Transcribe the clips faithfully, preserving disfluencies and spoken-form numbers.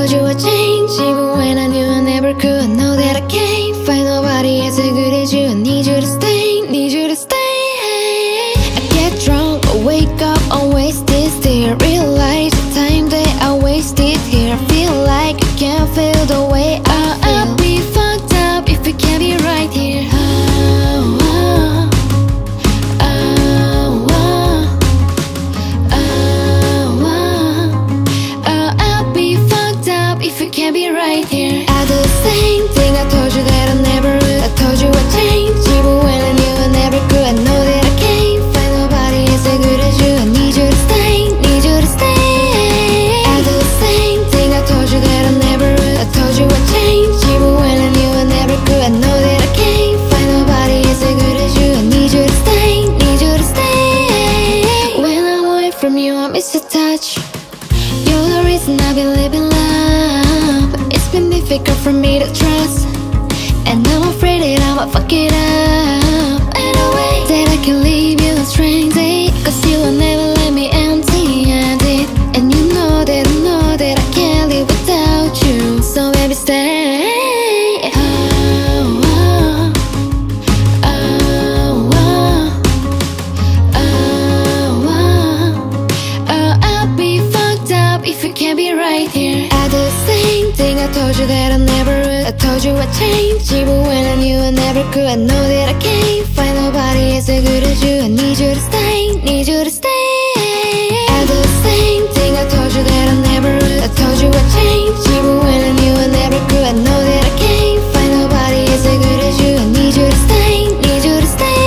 told you I changed, even when I knew I never could. I know that I can't find nobody as good as you. I need you to stay, need you to stay. I get drunk, I wake up, I'm wasted still. Realize the time that I wasted here. I feel like I can't feel the way I feel. I'll be fucked up if you can't be right here. Oh, oh, oh, oh, oh, oh. Oh, I'll be fucked up if you can't be right here. I do the same thing I told you that I never would. I told you I changed, even when I knew I never could. I know that I can't find nobody as good as you. I need you to stay, need you to stay. I do the same thing I told you that I never would. I told you I changed, even when I knew I never could. I know that I can't find nobody as good as you. I need you to stay, need you to stay. When I'm away from you, I miss your touch. You're the reason I've been living love. It's been difficult for me to trust, and I'm afraid that I'ma fuck it up. Ain't no way that I can leave you stranded, cause you will never let me empty-handed. And you know that I know that I can't live without you. So baby stay. Oh, oh, oh, oh, oh, oh. Oh, I'll be fucked up if you can't be right here. I do the same thing I told you that I never would. I told you I changed, even when I knew I never could. I know that I can't find nobody as good as you. I need you to stay, need you to stay. I do the same thing I told you that I never would. I told you I changed, even when I knew I never could. I know that I can't find nobody as good as you. I need you to stay, need you to stay.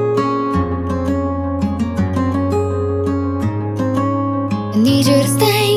I need you to stay.